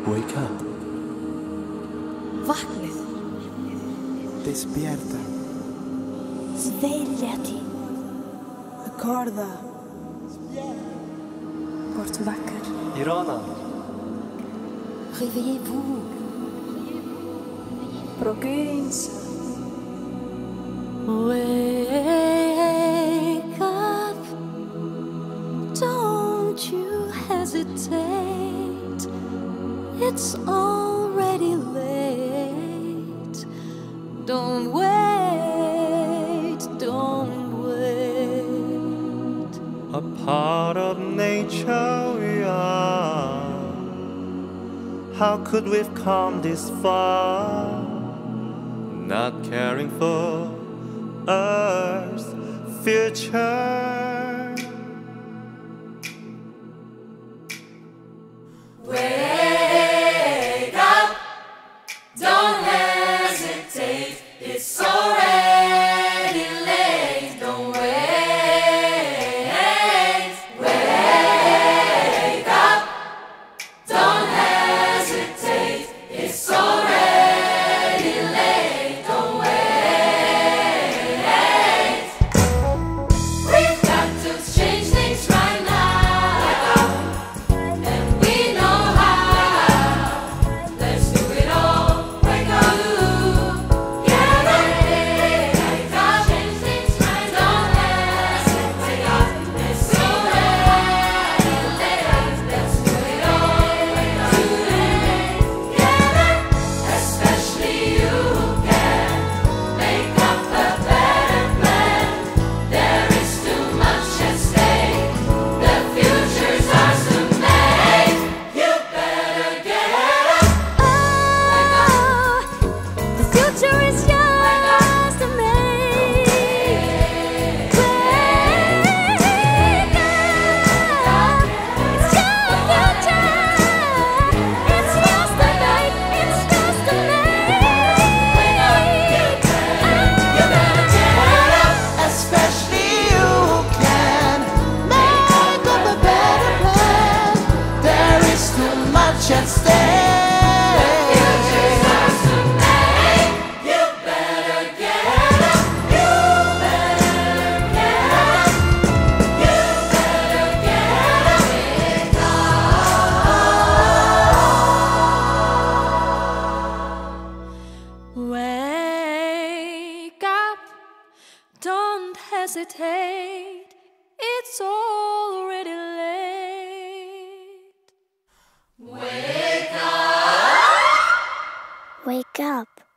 Wake up. Vaknið. Despierta. Svegliati. Acorda. Porto wakker. Irana. Réveillez-vous. Prokijnse. Wake up. Don't you hesitate. It's already late. Don't wait, don't wait. A part of nature we are. How could we've come this far? Not caring for Earth's future. Wake up, don't hesitate, it's already late, don't wait. Wake up, don't hesitate, it's already late, don't wait. We've got to change things right now, and we know how. Let's do it all, break our loop, get up, wake up, change things right, don't hesitate, it's already late. Let's do it all, today, get up, especially you can make up a better plan. There is too much at stake, the future's ours to make. You better get up, wake up, The future is yours to make. Wake up. It's your future. It's yours to make. It's yours to wake up, you better get up, Especially you can make up a better plan. There is too much at stake. future's ours to make. You better get up, you better get up, you better get up, wake up. Wake up, don't hesitate, it's already late. Wake up. Wake up.